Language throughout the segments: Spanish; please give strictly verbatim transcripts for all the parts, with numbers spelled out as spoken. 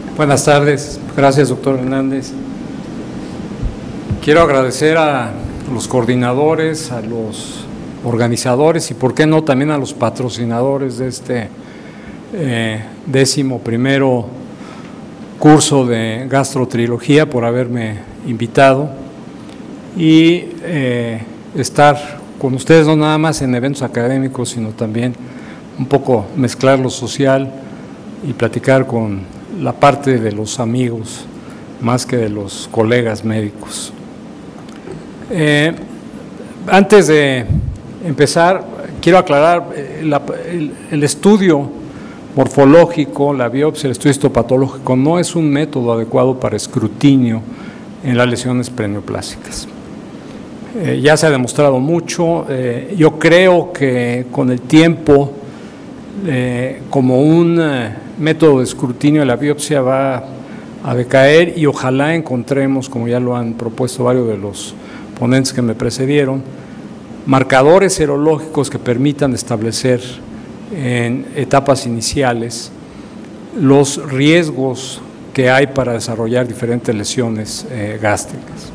Buenas tardes, gracias doctor Hernández. Quiero agradecer a los coordinadores, a los organizadores y por qué no también a los patrocinadores de este eh, décimo primero curso de gastrotrilogía por haberme invitado y eh, estar con ustedes no nada más en eventos académicos, sino también un poco mezclar lo social y platicar con la parte de los amigos más que de los colegas médicos. Eh, antes de empezar, quiero aclarar, eh, la, el, el estudio morfológico, la biopsia, el estudio histopatológico no es un método adecuado para escrutinio en las lesiones preneoplásicas. Eh, ya se ha demostrado mucho, eh, yo creo que con el tiempo, eh, como un eh, método de escrutinio de la biopsia va a decaer y ojalá encontremos, como ya lo han propuesto varios de los ponentes que me precedieron, marcadores serológicos que permitan establecer en etapas iniciales los riesgos que hay para desarrollar diferentes lesiones eh, gástricas.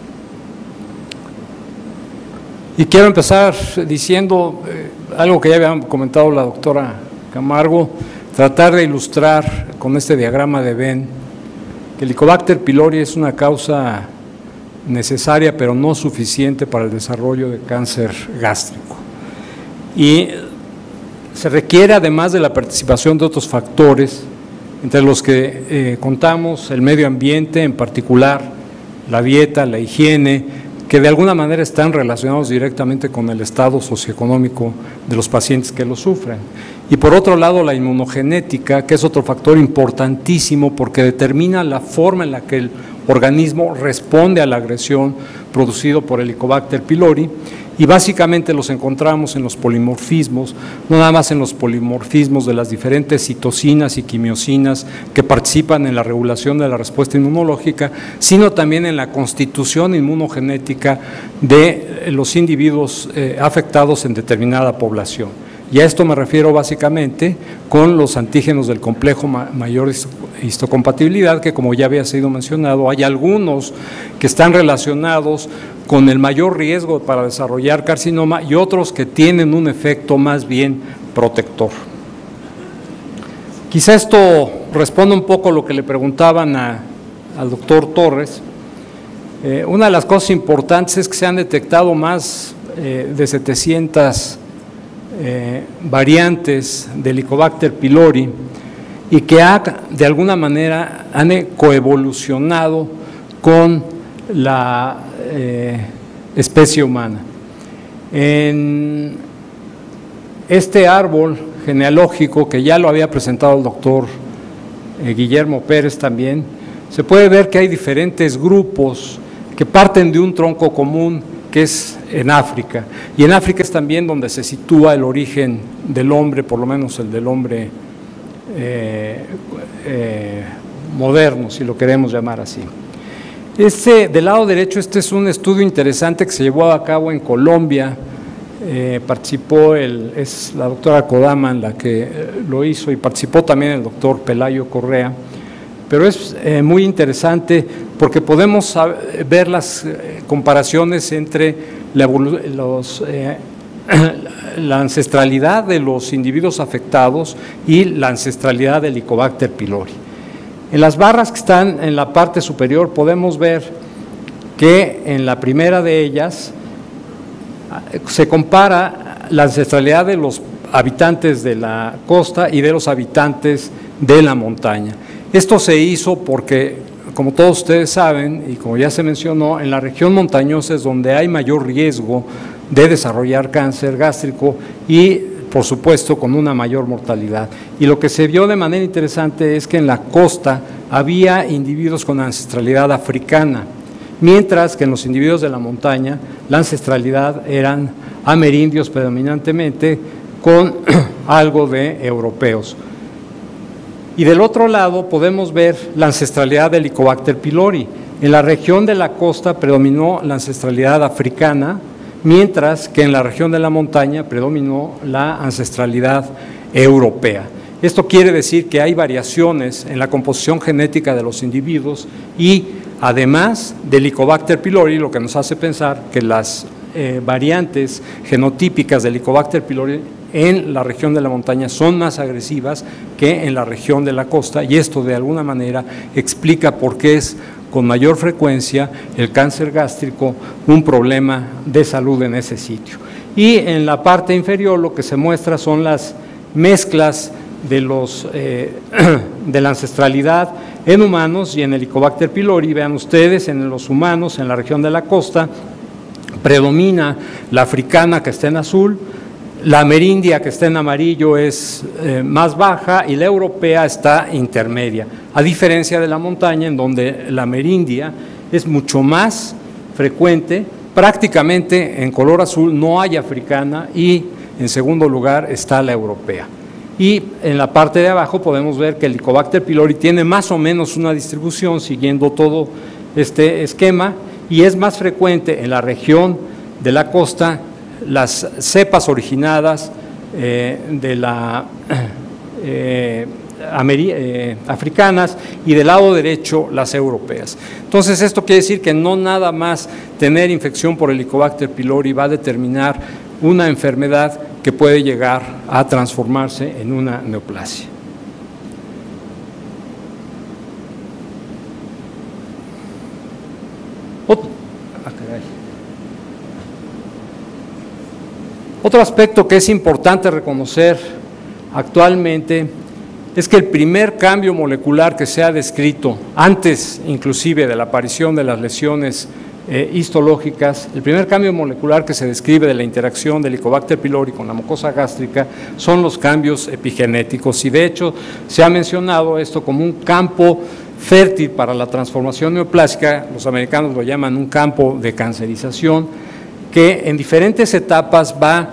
Y quiero empezar diciendo eh, algo que ya había comentado la doctora Camargo, tratar de ilustrar con este diagrama de Venn que el Helicobacter pylori es una causa necesaria pero no suficiente para el desarrollo de cáncer gástrico. Y se requiere además de la participación de otros factores, entre los que eh, contamos el medio ambiente, en particular la dieta, la higiene, que de alguna manera están relacionados directamente con el estado socioeconómico de los pacientes que lo sufren. Y por otro lado, la inmunogenética, que es otro factor importantísimo porque determina la forma en la que el organismo responde a la agresión producido por el Helicobacter pylori, y básicamente los encontramos en los polimorfismos, no nada más en los polimorfismos de las diferentes citocinas y quimiosinas que participan en la regulación de la respuesta inmunológica, sino también en la constitución inmunogenética de los individuos eh, afectados en determinada población. Y a esto me refiero básicamente con los antígenos del complejo mayor histocompatibilidad, que como ya había sido mencionado, hay algunos que están relacionados con el mayor riesgo para desarrollar carcinoma y otros que tienen un efecto más bien protector. Quizá esto responde un poco a lo que le preguntaban a, al doctor Torres. Eh, una de las cosas importantes es que se han detectado más eh, de setecientas Eh, variantes del Helicobacter pylori y que ha, de alguna manera han coevolucionado con la eh, especie humana. En este árbol genealógico, que ya lo había presentado el doctor eh, Guillermo Pérez también, se puede ver que hay diferentes grupos que parten de un tronco común que es en África, y en África es también donde se sitúa el origen del hombre, por lo menos el del hombre eh, eh, moderno, si lo queremos llamar así. Este, del lado derecho, este es un estudio interesante que se llevó a cabo en Colombia, eh, participó, el, es la doctora Kodaman la que eh, lo hizo, y participó también el doctor Pelayo Correa. Pero es eh, muy interesante porque podemos saber, ver las eh, comparaciones entre la, los, eh, la ancestralidad de los individuos afectados y la ancestralidad del Helicobacter pylori. En las barras que están en la parte superior podemos ver que en la primera de ellas se compara la ancestralidad de los habitantes de la costa y de los habitantes de la montaña. Esto se hizo porque, como todos ustedes saben, y como ya se mencionó, en la región montañosa es donde hay mayor riesgo de desarrollar cáncer gástrico y, por supuesto, con una mayor mortalidad. Y lo que se vio de manera interesante es que en la costa había individuos con ancestralidad africana, mientras que en los individuos de la montaña la ancestralidad eran amerindios predominantemente con algo de europeos. Y del otro lado podemos ver la ancestralidad del Helicobacter pylori. En la región de la costa predominó la ancestralidad africana, mientras que en la región de la montaña predominó la ancestralidad europea. Esto quiere decir que hay variaciones en la composición genética de los individuos y además del Helicobacter pylori, lo que nos hace pensar que las eh, variantes genotípicas del Helicobacter pylori en la región de la montaña son más agresivas que en la región de la costa, y esto de alguna manera explica por qué es con mayor frecuencia el cáncer gástrico un problema de salud en ese sitio. Y en la parte inferior lo que se muestra son las mezclas de, los, eh, de la ancestralidad en humanos y en el Helicobacter pylori. Vean ustedes, en los humanos, en la región de la costa, predomina la africana, que está en azul, la amerindia, que está en amarillo, es eh, más baja, y la europea está intermedia, a diferencia de la montaña, en donde la amerindia es mucho más frecuente. Prácticamente en color azul no hay africana, y en segundo lugar está la europea. Y en la parte de abajo podemos ver que el Helicobacter pylori tiene más o menos una distribución siguiendo todo este esquema, y es más frecuente en la región de la costa las cepas originadas eh, de la eh, eh, africanas, y del lado derecho las europeas. Entonces esto quiere decir que no nada más tener infección por el Helicobacter pylori va a determinar una enfermedad que puede llegar a transformarse en una neoplasia. Otro, ah, caray. Otro aspecto que es importante reconocer actualmente es que el primer cambio molecular que se ha descrito, antes inclusive de la aparición de las lesiones eh, histológicas, el primer cambio molecular que se describe de la interacción del Helicobacter pylori con la mucosa gástrica son los cambios epigenéticos, y de hecho se ha mencionado esto como un campo fértil para la transformación neoplásica. Los americanos lo llaman un campo de cancerización, que en diferentes etapas va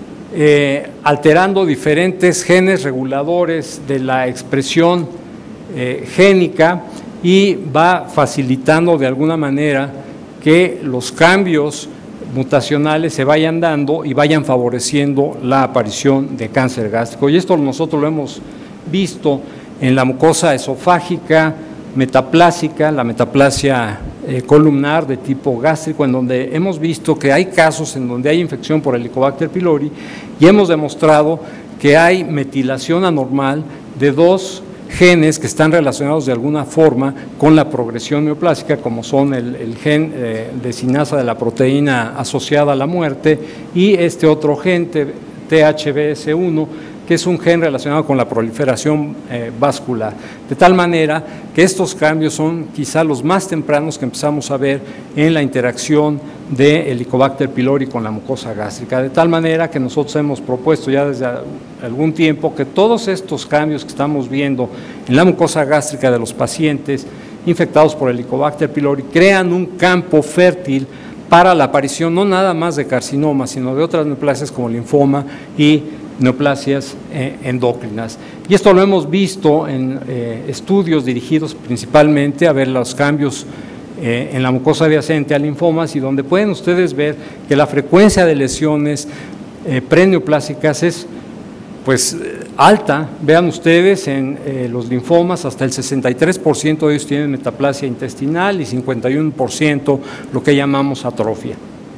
eh, alterando diferentes genes reguladores de la expresión eh, génica, y va facilitando de alguna manera que los cambios mutacionales se vayan dando y vayan favoreciendo la aparición de cáncer gástrico. Y esto nosotros lo hemos visto en la mucosa esofágica metaplásica, la metaplasia eh, columnar de tipo gástrico, en donde hemos visto que hay casos en donde hay infección por el Helicobacter pylori, y hemos demostrado que hay metilación anormal de dos genes que están relacionados de alguna forma con la progresión neoplásica, como son el, el gen eh, de sinasa de la proteína asociada a la muerte, y este otro gen, T H B S uno, que es un gen relacionado con la proliferación eh, vascular, de tal manera que estos cambios son quizá los más tempranos que empezamos a ver en la interacción del Helicobacter pylori con la mucosa gástrica, de tal manera que nosotros hemos propuesto ya desde algún tiempo que todos estos cambios que estamos viendo en la mucosa gástrica de los pacientes infectados por el Helicobacter pylori crean un campo fértil para la aparición no nada más de carcinoma, sino de otras neoplasias como linfoma y neoplasias eh, endócrinas. Y esto lo hemos visto en eh, estudios dirigidos principalmente a ver los cambios eh, en la mucosa adyacente a linfomas, y donde pueden ustedes ver que la frecuencia de lesiones eh, preneoplásicas es pues alta. Vean ustedes en eh, los linfomas, hasta el sesenta y tres por ciento de ellos tienen metaplasia intestinal y cincuenta y uno por ciento lo que llamamos atrofia,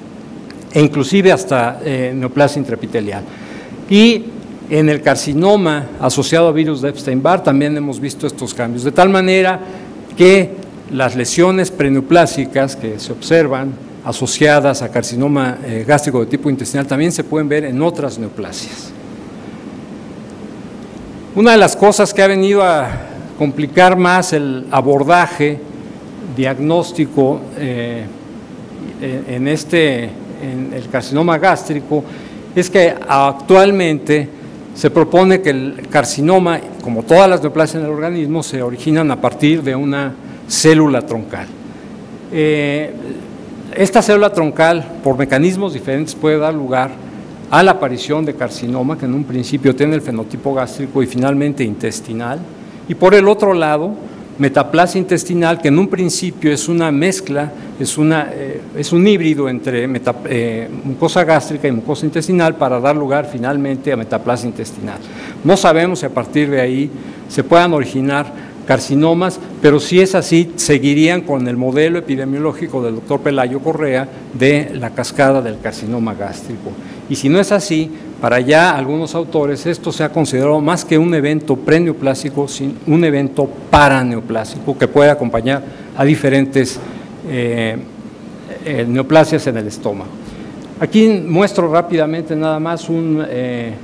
e inclusive hasta eh, neoplasia intraepitelial. Y en el carcinoma asociado a virus de Epstein-Barr también hemos visto estos cambios, de tal manera que las lesiones preneoplásicas que se observan asociadas a carcinoma eh, gástrico de tipo intestinal también se pueden ver en otras neoplasias. Una de las cosas que ha venido a complicar más el abordaje diagnóstico eh, en, este, en el carcinoma gástrico es que actualmente se propone que el carcinoma, como todas las neoplasias en el organismo, se originan a partir de una célula troncal. Eh, esta célula troncal, por mecanismos diferentes, puede dar lugar a la aparición de carcinoma, que en un principio tiene el fenotipo gástrico y finalmente intestinal, y por el otro lado metaplasia intestinal, que en un principio es una mezcla, es, una, eh, es un híbrido entre meta, eh, mucosa gástrica y mucosa intestinal para dar lugar finalmente a metaplasia intestinal. No sabemos si a partir de ahí se puedan originar carcinomas, pero si es así, seguirían con el modelo epidemiológico del doctor Pelayo Correa de la cascada del carcinoma gástrico. Y si no es así, para ya algunos autores esto se ha considerado más que un evento preneoplásico, sino un evento paraneoplásico que puede acompañar a diferentes eh, eh, neoplasias en el estómago. Aquí muestro rápidamente nada más un, eh,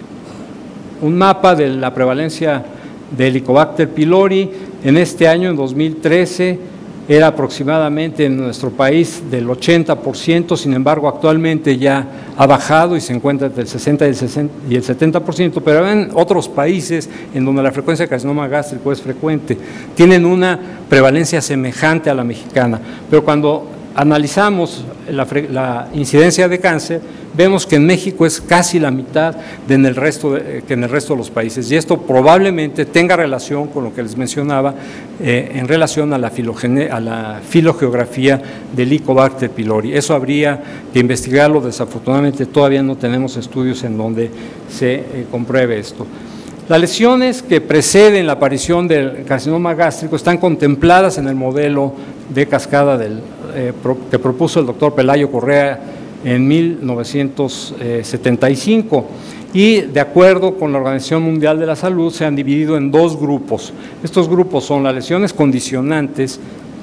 un mapa de la prevalencia de Helicobacter pylori. En este año, en dos mil trece, era aproximadamente en nuestro país del ochenta por ciento, sin embargo actualmente ya ha bajado y se encuentra entre el sesenta y el setenta por ciento, pero en otros países en donde la frecuencia de carcinoma gástrico es frecuente, tienen una prevalencia semejante a la mexicana, pero cuando analizamos la, la incidencia de cáncer, vemos que en México es casi la mitad de en el resto de, que en el resto de los países, y esto probablemente tenga relación con lo que les mencionaba eh, en relación a la, a la filogeografía del Helicobacter pylori. Eso habría que investigarlo, desafortunadamente todavía no tenemos estudios en donde se eh, compruebe esto. Las lesiones que preceden la aparición del carcinoma gástrico están contempladas en el modelo de cascada del, eh, pro, que propuso el doctor Pelayo Correa en mil novecientos setenta y cinco, y de acuerdo con la Organización Mundial de la Salud se han dividido en dos grupos. Estos grupos son las lesiones condicionantes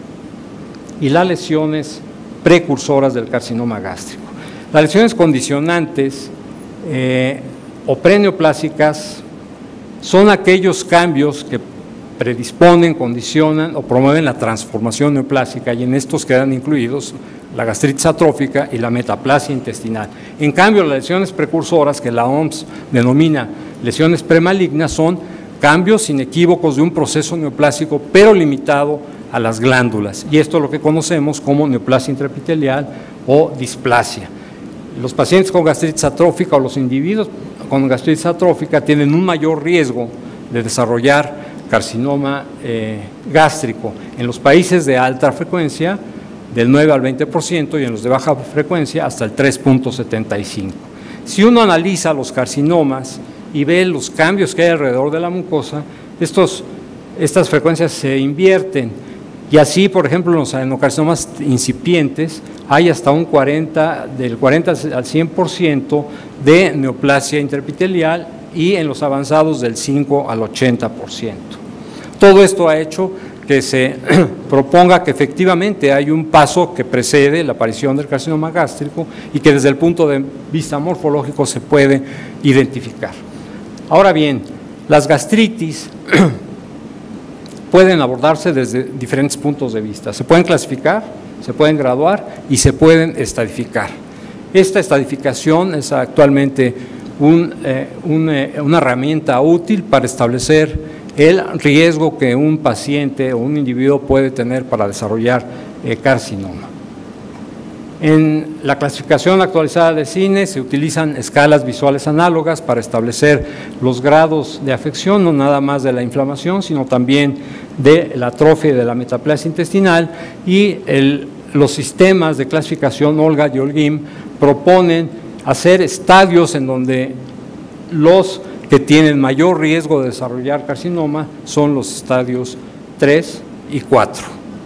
y las lesiones precursoras del carcinoma gástrico. Las lesiones condicionantes eh, o preneoplásicas son aquellos cambios que predisponen, condicionan o promueven la transformación neoplásica, y en estos quedan incluidos la gastritis atrófica y la metaplasia intestinal. En cambio, las lesiones precursoras, que la O M S denomina lesiones premalignas, son cambios inequívocos de un proceso neoplásico, pero limitado a las glándulas, y esto es lo que conocemos como neoplasia intraepitelial o displasia. Los pacientes con gastritis atrófica o los individuos con gastritis atrófica tienen un mayor riesgo de desarrollar carcinoma eh, gástrico en los países de alta frecuencia del nueve al veinte por ciento y en los de baja frecuencia hasta el tres punto setenta y cinco. Si uno analiza los carcinomas y ve los cambios que hay alrededor de la mucosa, estos, estas frecuencias se invierten, y así, por ejemplo, en los adenocarcinomas incipientes hay hasta un cuarenta, del cuarenta al cien por ciento de neoplasia intraepitelial, y en los avanzados del cinco al ochenta por ciento. Todo esto ha hecho que se proponga que efectivamente hay un paso que precede la aparición del carcinoma gástrico y que desde el punto de vista morfológico se puede identificar. Ahora bien, las gastritis pueden abordarse desde diferentes puntos de vista. Se pueden clasificar, se pueden graduar y se pueden estadificar. Esta estadificación es actualmente un, eh, un, eh, una herramienta útil para establecer el riesgo que un paciente o un individuo puede tener para desarrollar eh, carcinoma. En la clasificación actualizada de cine se utilizan escalas visuales análogas para establecer los grados de afección, no nada más de la inflamación, sino también de la atrofia y de la metaplasia intestinal, y el, los sistemas de clasificación Olga y Holguín proponen hacer estadios en donde los que tienen mayor riesgo de desarrollar carcinoma son los estadios tres y cuatro.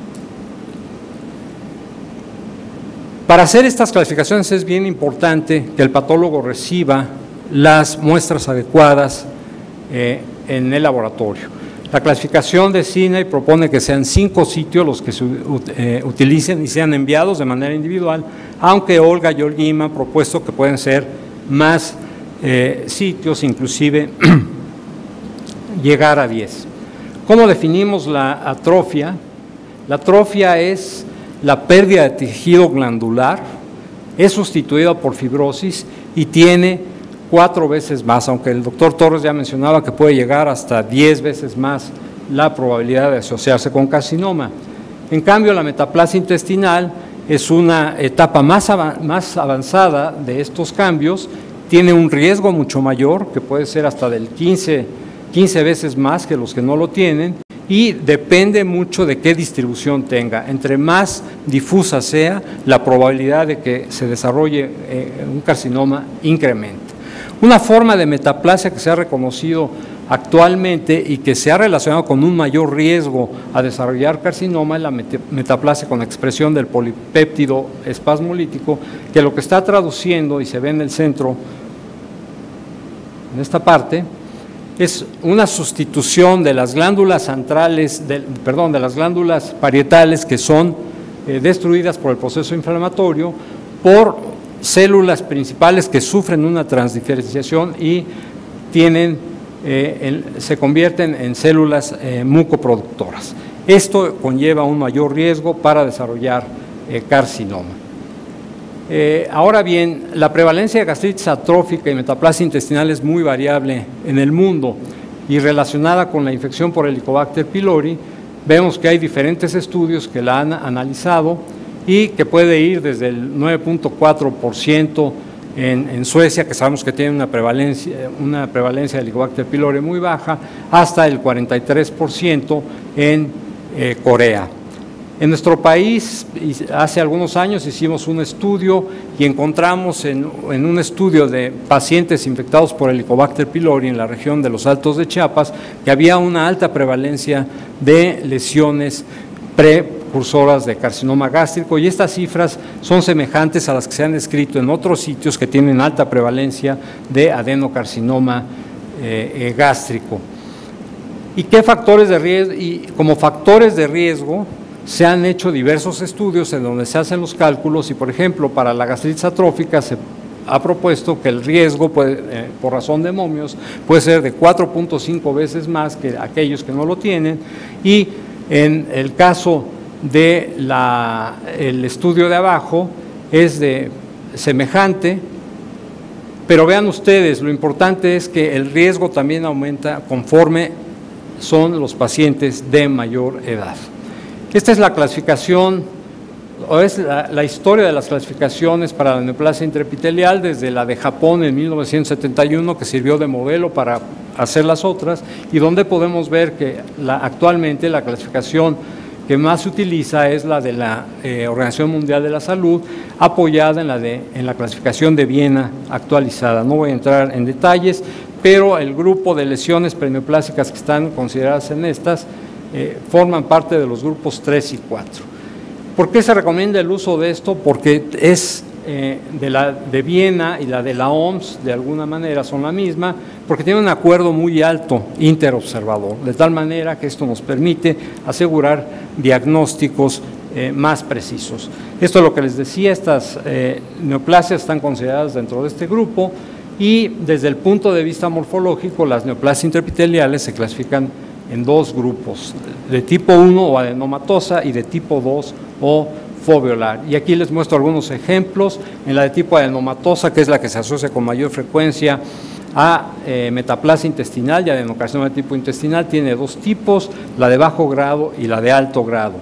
Para hacer estas clasificaciones es bien importante que el patólogo reciba las muestras adecuadas eh, en el laboratorio. La clasificación de Sinai propone que sean cinco sitios los que se eh, utilicen y sean enviados de manera individual, aunque Olga y Holguín han propuesto que pueden ser más eh, sitios, inclusive llegar a diez. ¿Cómo definimos la atrofia? La atrofia es la pérdida de tejido glandular, es sustituida por fibrosis y tiene cuatro veces más, aunque el doctor Torres ya mencionaba que puede llegar hasta diez veces más la probabilidad de asociarse con carcinoma. En cambio, la metaplasia intestinal es una etapa más, av más avanzada de estos cambios, tiene un riesgo mucho mayor, que puede ser hasta del quince, quince veces más que los que no lo tienen, y depende mucho de qué distribución tenga. Entre más difusa sea, la probabilidad de que se desarrolle eh, un carcinoma incrementa. Una forma de metaplasia que se ha reconocido actualmente y que se ha relacionado con un mayor riesgo a desarrollar carcinoma es la metaplasia con expresión del polipéptido espasmolítico, que lo que está traduciendo, y se ve en el centro, en esta parte, es una sustitución de las glándulas antrales, de, perdón, de las glándulas parietales que son eh, destruidas por el proceso inflamatorio por células principales que sufren una transdiferenciación y tienen, eh, el, se convierten en células eh, mucoproductoras. Esto conlleva un mayor riesgo para desarrollar eh, carcinoma. Eh, ahora bien, la prevalencia de gastritis atrófica y metaplasia intestinal es muy variable en el mundo y relacionada con la infección por Helicobacter pylori. Vemos que hay diferentes estudios que la han analizado y que puede ir desde el nueve punto cuatro por ciento en, en Suecia, que sabemos que tiene una prevalencia, una prevalencia de Helicobacter pylori muy baja, hasta el cuarenta y tres por ciento en eh, Corea. En nuestro país, hace algunos años hicimos un estudio y encontramos en, en un estudio de pacientes infectados por Helicobacter pylori en la región de los Altos de Chiapas que había una alta prevalencia de lesiones precursoras de carcinoma gástrico, y estas cifras son semejantes a las que se han descrito en otros sitios que tienen alta prevalencia de adenocarcinoma eh, eh, gástrico. ¿Y qué factores de riesgo? Y como factores de riesgo se han hecho diversos estudios en donde se hacen los cálculos y, por ejemplo, para la gastritis atrófica se ha propuesto que el riesgo puede, eh, por razón de momios puede ser de cuatro punto cinco veces más que aquellos que no lo tienen, y en el caso del estudio de abajo es de semejante, pero vean ustedes, lo importante es que el riesgo también aumenta conforme son los pacientes de mayor edad. Esta es la clasificación, o es la, la historia de las clasificaciones para la neoplasia intraepitelial desde la de Japón en mil novecientos setenta y uno, que sirvió de modelo para hacer las otras, y donde podemos ver que la, actualmente la clasificación que más se utiliza es la de la eh, Organización Mundial de la Salud, apoyada en la, de, en la clasificación de Viena actualizada. No voy a entrar en detalles, pero el grupo de lesiones preneoplásicas que están consideradas en estas Eh, forman parte de los grupos tres y cuatro. ¿Por qué se recomienda el uso de esto? Porque es eh, de la de Viena y la de la O M S, de alguna manera son la misma, porque tiene un acuerdo muy alto interobservador, de tal manera que esto nos permite asegurar diagnósticos eh, más precisos. Esto es lo que les decía, estas eh, neoplasias están consideradas dentro de este grupo, y desde el punto de vista morfológico, las neoplasias intraepiteliales se clasifican en dos grupos, de tipo uno o adenomatosa y de tipo dos o foveolar. Y aquí les muestro algunos ejemplos. En la de tipo adenomatosa, que es la que se asocia con mayor frecuencia a eh, metaplasia intestinal y adenocarcinoma de tipo intestinal, tiene dos tipos, la de bajo grado y la de alto grado.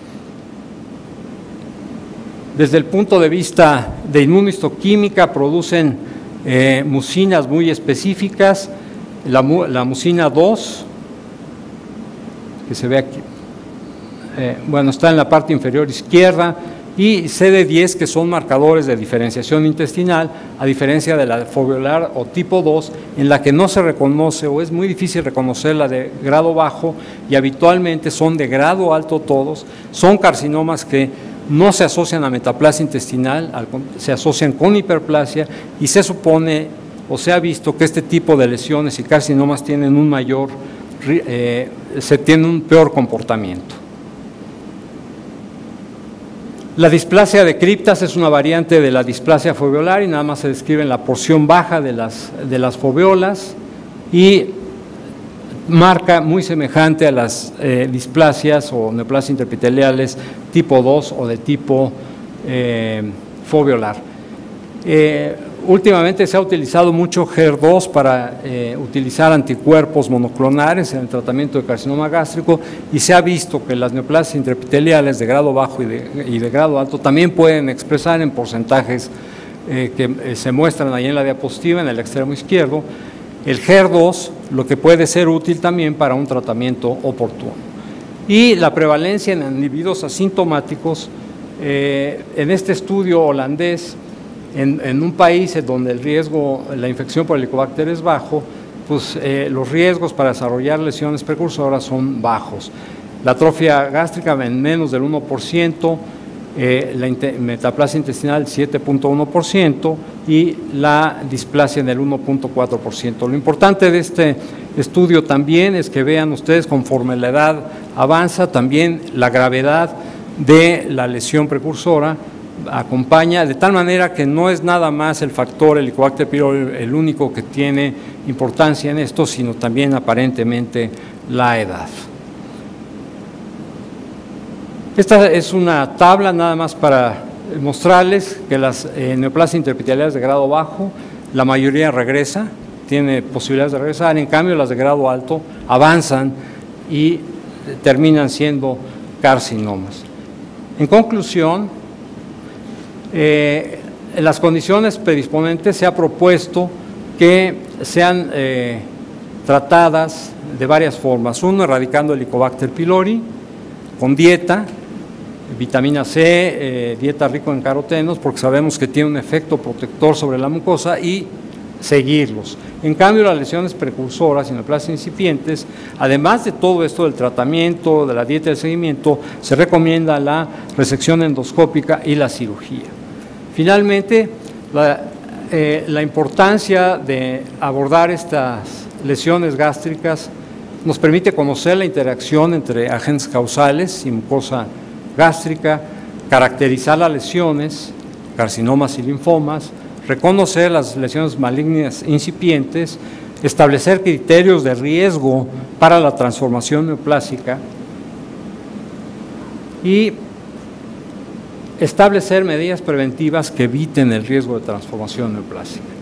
Desde el punto de vista de inmunohistoquímica, producen eh, mucinas muy específicas, la, la mucina dos, que se ve aquí, eh, bueno, está en la parte inferior izquierda, y C D diez, que son marcadores de diferenciación intestinal, a diferencia de la foveolar o tipo dos, en la que no se reconoce o es muy difícil reconocer la de grado bajo, y habitualmente son de grado alto todos. Son carcinomas que no se asocian a metaplasia intestinal, se asocian con hiperplasia, y se supone o se ha visto que este tipo de lesiones y carcinomas tienen un mayor Eh, se tiene un peor comportamiento. La displasia de criptas es una variante de la displasia foveolar y nada más se describe en la porción baja de las, de las foveolas, y marca muy semejante a las eh, displasias o neoplasias intraepiteliales tipo dos o de tipo eh, foveolar. Eh, Últimamente se ha utilizado mucho H E R dos para eh, utilizar anticuerpos monoclonales en el tratamiento de carcinoma gástrico, y se ha visto que las neoplasias intraepiteliales de grado bajo y de, y de grado alto también pueden expresar en porcentajes eh, que eh, se muestran ahí en la diapositiva, en el extremo izquierdo, el H E R dos, lo que puede ser útil también para un tratamiento oportuno. Y la prevalencia en individuos asintomáticos, eh, en este estudio holandés, en, en un país en donde el riesgo, la infección por Helicobacter es bajo, pues eh, los riesgos para desarrollar lesiones precursoras son bajos. La atrofia gástrica en menos del uno por ciento, eh, la metaplasia intestinal siete punto uno por ciento y la displasia en el uno punto cuatro por ciento. Lo importante de este estudio también es que vean ustedes, conforme la edad avanza, también la gravedad de la lesión precursora acompaña, de tal manera que no es nada más el factor Helicobacter pylori el único que tiene importancia en esto, sino también aparentemente la edad. Esta es una tabla nada más para mostrarles que las eh, neoplasias interepiteliales de grado bajo, la mayoría regresa, tiene posibilidades de regresar, en cambio las de grado alto avanzan y terminan siendo carcinomas. En conclusión, eh, en las condiciones predisponentes se ha propuesto que sean eh, tratadas de varias formas. Uno, erradicando Helicobacter pylori con dieta, vitamina C, eh, dieta rica en carotenos, porque sabemos que tiene un efecto protector sobre la mucosa, y seguirlos. En cambio, las lesiones precursoras y neoplasias incipientes, además de todo esto del tratamiento, de la dieta y del seguimiento, se recomienda la resección endoscópica y la cirugía. Finalmente, la, eh, la importancia de abordar estas lesiones gástricas nos permite conocer la interacción entre agentes causales y mucosa gástrica, caracterizar las lesiones, carcinomas y linfomas, reconocer las lesiones malignas incipientes, establecer criterios de riesgo para la transformación neoplásica y establecer medidas preventivas que eviten el riesgo de transformación neoplásica.